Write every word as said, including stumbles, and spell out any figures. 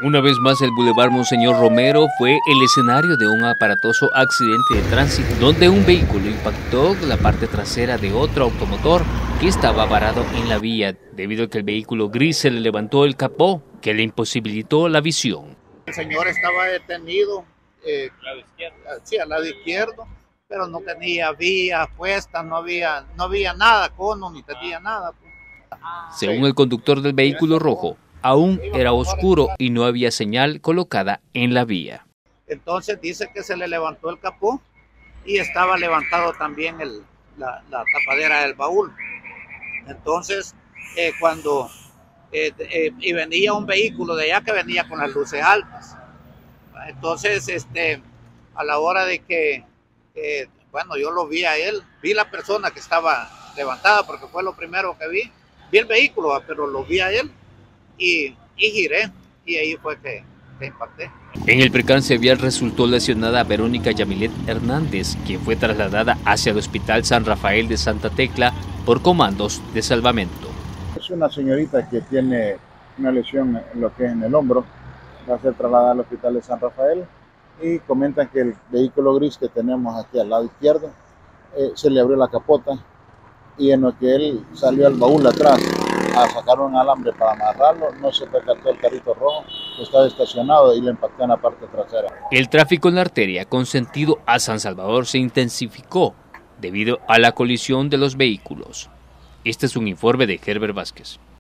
Una vez más, el Boulevard Monseñor Romero fue el escenario de un aparatoso accidente de tránsito, donde un vehículo impactó la parte trasera de otro automotor que estaba varado en la vía, debido a que el vehículo gris se le levantó el capó, que le imposibilitó la visión. El señor estaba detenido, eh, lado izquierdo. Sí, al lado izquierdo, pero no tenía vías puestas, no había, no había nada, cono, ni tenía nada. Según el conductor del vehículo rojo, aún era oscuro y no había señal colocada en la vía. Entonces dice que se le levantó el capó y estaba levantado también el, la, la tapadera del baúl. Entonces, eh, cuando eh, eh, y venía un vehículo de allá que venía con las luces altas. Entonces, este, a la hora de que, eh, bueno, yo lo vi a él, vi la persona que estaba levantada porque fue lo primero que vi. Vi el vehículo, pero lo vi a él. Y, y giré, y ahí fue que, que impacté. En el percance vial resultó lesionada Verónica Yamilet Hernández, quien fue trasladada hacia el Hospital San Rafael de Santa Tecla por comandos de salvamento. Es una señorita que tiene una lesión en lo que es en el hombro, va a ser trasladada al Hospital de San Rafael y comentan que el vehículo gris que tenemos aquí al lado izquierdo eh, se le abrió la capota y en lo que él salió al baúl atrás a sacar un alambre para amarrarlo, no se percató el carrito rojo que estaba estacionado y le impactó en la parte trasera. El tráfico en la arteria con sentido a San Salvador se intensificó debido a la colisión de los vehículos. Este es un informe de Herbert Vázquez.